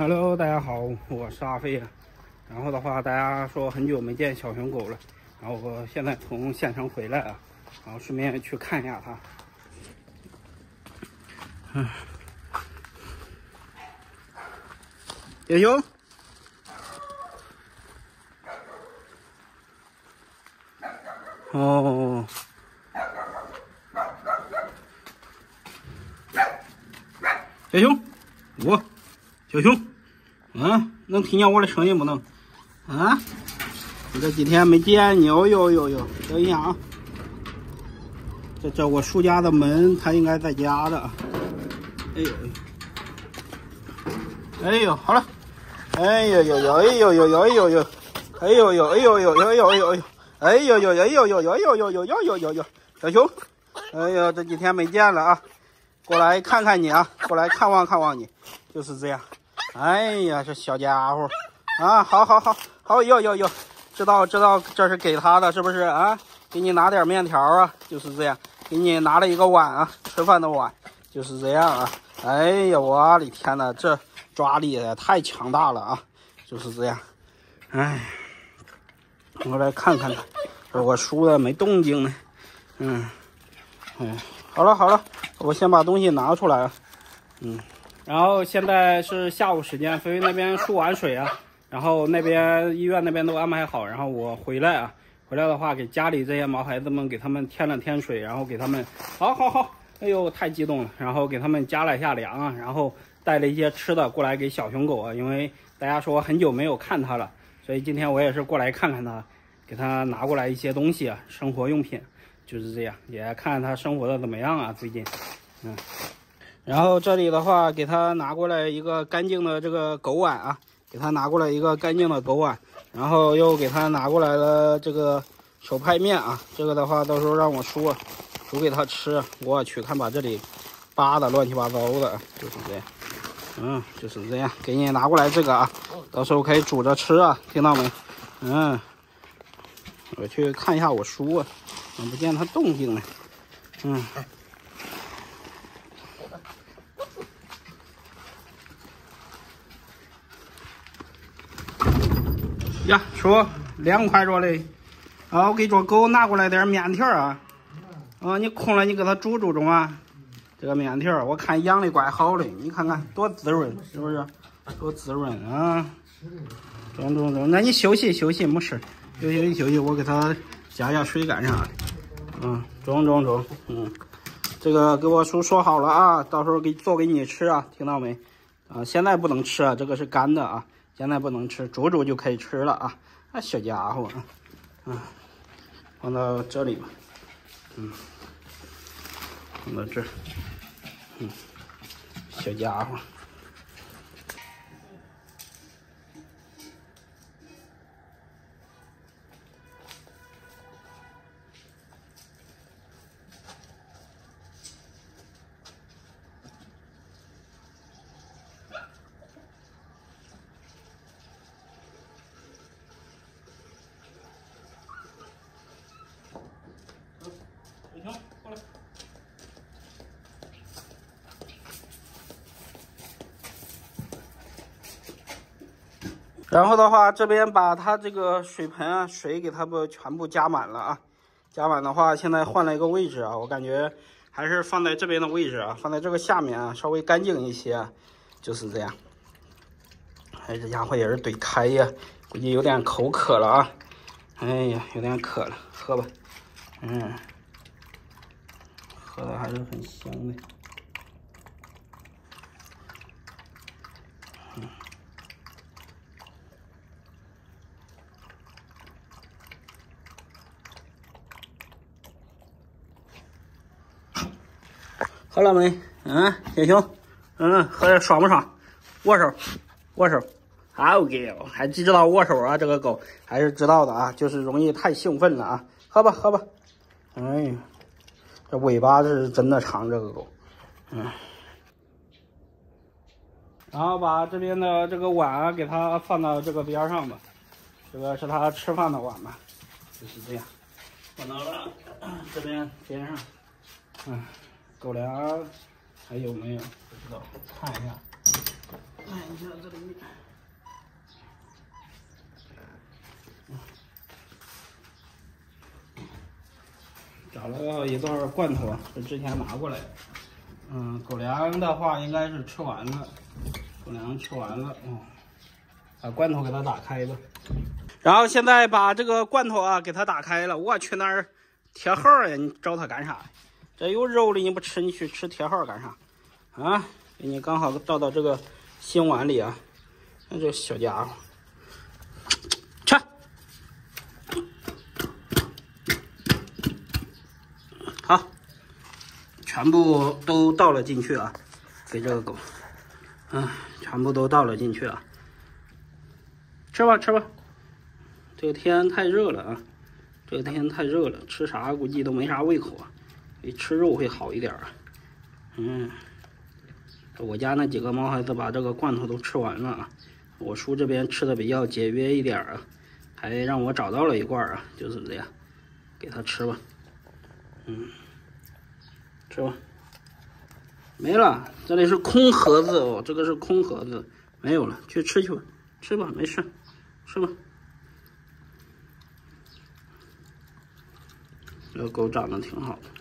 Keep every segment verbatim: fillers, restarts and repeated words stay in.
Hello， 大家好，我是阿飞啊。然后的话，大家说很久没见小熊狗了，然后我现在从县城回来啊，然后顺便去看一下它。嗯，小熊，哦，小熊，我，小熊。啊，能听见我的声音不能？啊，我这几天没见你，哦呦呦呦，等一下啊，这这我书家的门，他应该在家的。哎呦，哎呦，好了，哎呦呦呦，哎呦呦呦，哎呦呦，哎呦呦，哎呦呦，哎呦呦呦，哎呦呦，哎呦呦，哎呦呦呦呦呦呦呦，小熊，哎呦，这几天没见了啊，过来看看你啊，过来看望看望你，就是这样。哎呀，这小家伙啊，好好好好，哟哟哟，知道知道，这是给他的，是不是啊？给你拿点面条啊，就是这样，给你拿了一个碗啊，吃饭的碗，就是这样啊。哎呀，我的天哪，这抓力也太强大了啊，就是这样。哎，我来看看看，我输的没动静呢。嗯，嗯，好了好了，我先把东西拿出来啊。嗯。然后现在是下午时间，飞飞那边输完水啊，然后那边医院那边都安排好，然后我回来啊，回来的话给家里这些毛孩子们给他们添了添水，然后给他们，好好好，哎呦太激动了，然后给他们加了一下粮啊，然后带了一些吃的过来给小熊狗啊，因为大家说很久没有看它了，所以今天我也是过来看看它，给它拿过来一些东西啊，生活用品，就是这样，也看看它生活的怎么样啊，最近，嗯。然后这里的话，给他拿过来一个干净的这个狗碗啊，给他拿过来一个干净的狗碗，然后又给他拿过来了这个手拍面啊，这个的话到时候让我叔煮给他吃。我去，看把这里扒的乱七八糟的，就是这样，嗯，就是这样，给你拿过来这个啊，到时候可以煮着吃啊，听到没？嗯，我去看一下我叔啊，怎么不见他动静呢？嗯。呀，叔，凉快着嘞！啊，我给这狗拿过来点面条啊。啊，你空了你给它煮煮中啊。这个面条，我看养的怪好的，你看看多滋润，是不是？多滋润啊！中中中，那你休息休息，没事，休息休息，我给它加加水干啥的。嗯，中中中，嗯，这个给我叔说好了啊，到时候给做给你吃啊，听到没？啊，现在不能吃啊，这个是干的啊。现在不能吃，煮煮就可以吃了啊！那小家伙啊，嗯，放到这里吧，嗯，放到这儿，嗯，小家伙。行，过来。然后的话，这边把它这个水盆啊，水给它不全部加满了啊。加满的话，现在换了一个位置啊，我感觉还是放在这边的位置啊，放在这个下面啊，稍微干净一些，就是这样。哎，这家伙也是怼开呀，估计有点口渴了啊。哎呀，有点渴了，喝吧。嗯。喝的还是很香的，嗯，喝了没？嗯，小熊，嗯，喝的爽不爽？握手，握手，好给哦，还知道握手啊？这个狗还是知道的啊，就是容易太兴奋了啊。喝吧，喝吧。哎呀，这尾巴是真的长，这个狗，嗯。然后把这边的这个碗啊，给它放到这个边上吧。这个是它吃饭的碗嘛，就是这样，放到了这边边上。嗯，狗粮还有没有？不知道，看一下。 哎，你看这里面。 找了一段罐头啊，是之前拿过来的。嗯，狗粮的话应该是吃完了，狗粮吃完了，嗯，把罐头给它打开吧。然后现在把这个罐头啊给它打开了。我去那儿贴号呀？你找它干啥？这有肉的你不吃，你去吃贴号干啥？啊，给你刚好倒到这个新碗里啊。看这小家伙，吃。 好，全部都倒了进去啊，给这个狗，嗯，全部都倒了进去啊，吃吧吃吧，这个天太热了啊，这个天太热了，吃啥估计都没啥胃口啊，比吃肉会好一点啊。嗯，我家那几个毛孩子把这个罐头都吃完了啊，我叔这边吃的比较节约一点啊，还让我找到了一罐啊，就是这样，给他吃吧。 嗯，吃吧，没了。这里是空盒子哦，这个是空盒子，没有了，去吃去吧，吃吧，没事，吃吧。这个狗长得挺好的。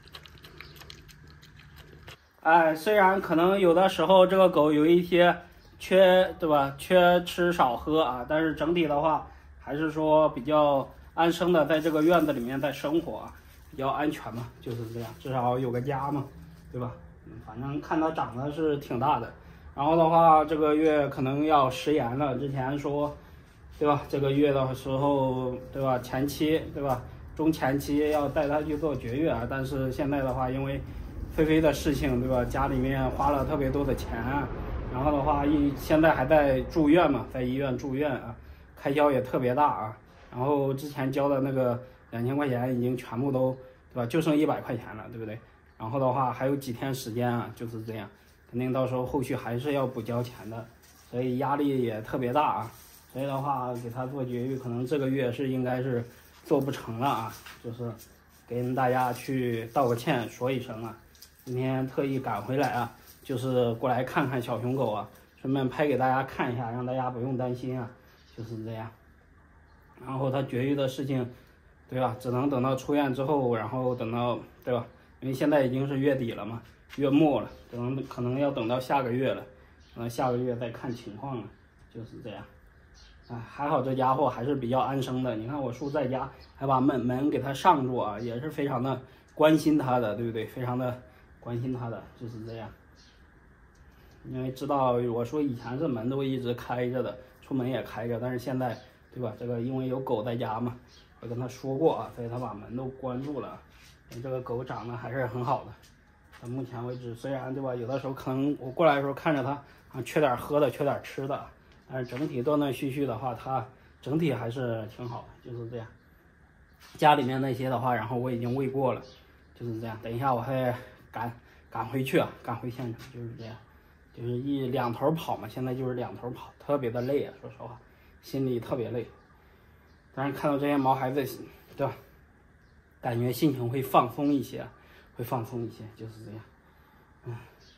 哎，虽然可能有的时候这个狗有一些缺，对吧？缺吃少喝啊，但是整体的话，还是说比较安生的，在这个院子里面在生活啊。 比较安全嘛，就是这样，至少有个家嘛，对吧？嗯，反正看它长得是挺大的，然后的话，这个月可能要食言了。之前说，对吧？这个月的时候，对吧？前期，对吧？中前期要带它去做绝育啊，但是现在的话，因为菲菲的事情，对吧？家里面花了特别多的钱，然后的话，一现在还在住院嘛，在医院住院啊，开销也特别大啊。然后之前交的那个。 两千块钱已经全部都，对吧？就剩一百块钱了，对不对？然后的话还有几天时间啊，就是这样，肯定到时候后续还是要补交钱的，所以压力也特别大啊。所以的话，给他做绝育，可能这个月是应该是做不成了啊，就是跟大家去道个歉，说一声啊。今天特意赶回来啊，就是过来看看小熊狗啊，顺便拍给大家看一下，让大家不用担心啊，就是这样。然后他绝育的事情。 对吧？只能等到出院之后，然后等到，对吧？因为现在已经是月底了嘛，月末了，可能可能要等到下个月了，可能下个月再看情况了，就是这样。啊，还好这家伙还是比较安生的。你看我叔在家还把门门给他上住啊，也是非常的关心他的，对不对？非常的关心他的，就是这样。因为知道我说以前这门都一直开着的，出门也开着，但是现在，对吧？这个因为有狗在家嘛。 我跟他说过啊，所以他把门都关住了。这个狗长得还是很好的。到目前为止，虽然对吧，有的时候可能我过来的时候看着它啊，缺点喝的，缺点吃的，但是整体断断续续的话，它整体还是挺好的，就是这样。家里面那些的话，然后我已经喂过了，就是这样。等一下我还赶赶回去啊，赶回现场，就是这样，就是一两头跑嘛，现在就是两头跑，特别的累啊，说实话，心里特别累。 但是看到这些毛孩子，对吧？感觉心情会放松一些，会放松一些，就是这样。嗯，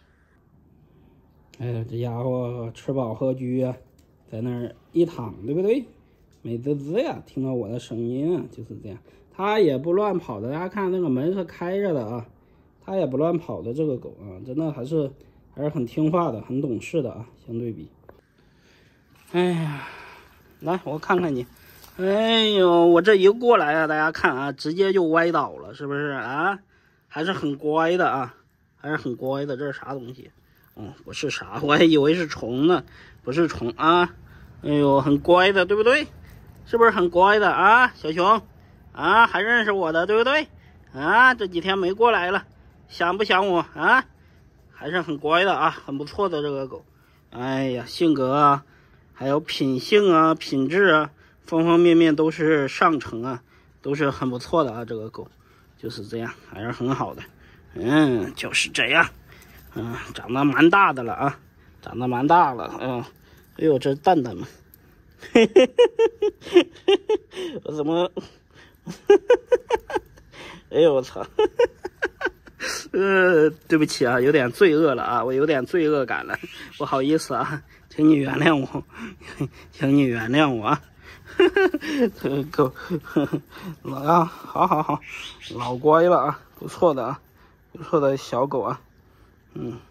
哎呀，这家伙吃饱喝居啊，在那儿一躺，对不对？美滋滋呀，听到我的声音啊，就是这样。它也不乱跑的，大家看那个门是开着的啊，它也不乱跑的。这个狗啊，真的还是还是很听话的，很懂事的啊，相对比。哎呀，来，我看看你。 哎呦，我这一过来啊，大家看啊，直接就歪倒了，是不是啊？还是很乖的啊，还是很乖的。这是啥东西？哦，不是啥，我还以为是虫呢，不是虫啊。哎呦，很乖的，对不对？是不是很乖的啊，小熊？啊，还认识我的，对不对？啊，这几天没过来了，想不想我啊？还是很乖的啊，很不错的这个狗。哎呀，性格啊，还有品性啊，品质啊。 方方面面都是上乘啊，都是很不错的啊。这个狗就是这样，还是很好的。嗯，就是这样。嗯，长得蛮大的了啊，长得蛮大了。嗯，哎呦，这蛋蛋嘛，嘿嘿嘿嘿嘿，我怎么？哎呦，我操！ 呃，对不起啊，有点罪恶了啊，我有点罪恶感了，不好意思啊，请你原谅我，请你原谅我啊。这狗，啊，好好好，老乖了啊，不错的啊，不错的小狗啊，嗯。